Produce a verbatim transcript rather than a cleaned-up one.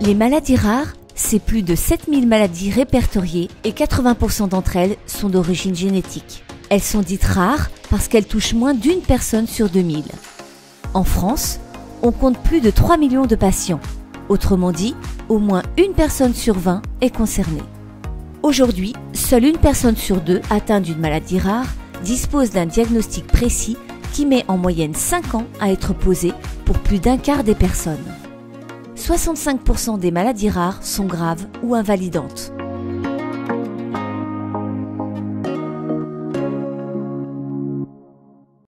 Les maladies rares, c'est plus de sept mille maladies répertoriées et quatre-vingts pour cent d'entre elles sont d'origine génétique. Elles sont dites rares parce qu'elles touchent moins d'une personne sur deux mille. En France, on compte plus de trois millions de patients. Autrement dit, au moins une personne sur vingt est concernée. Aujourd'hui, seule une personne sur deux atteinte d'une maladie rare dispose d'un diagnostic précis qui met en moyenne cinq ans à être posé pour plus d'un quart des personnes. soixante-cinq pour cent des maladies rares sont graves ou invalidantes.